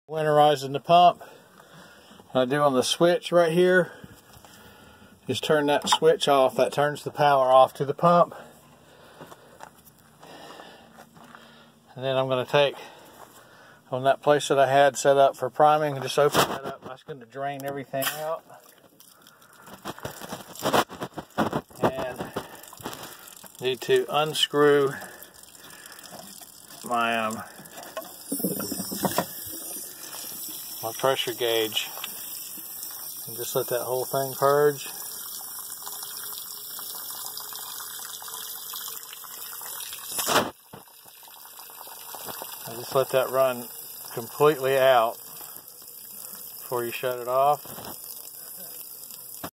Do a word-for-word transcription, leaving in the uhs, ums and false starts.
Winterizing the pump. What I do on the switch right here is turn that switch off. That turns the power off to the pump. And then I'm going to take on that place that I had set up for priming and just open that up. That's going to drain everything out. And need to unscrew my um, my pressure gauge and just let that whole thing purge. And just let that run completely out before you shut it off.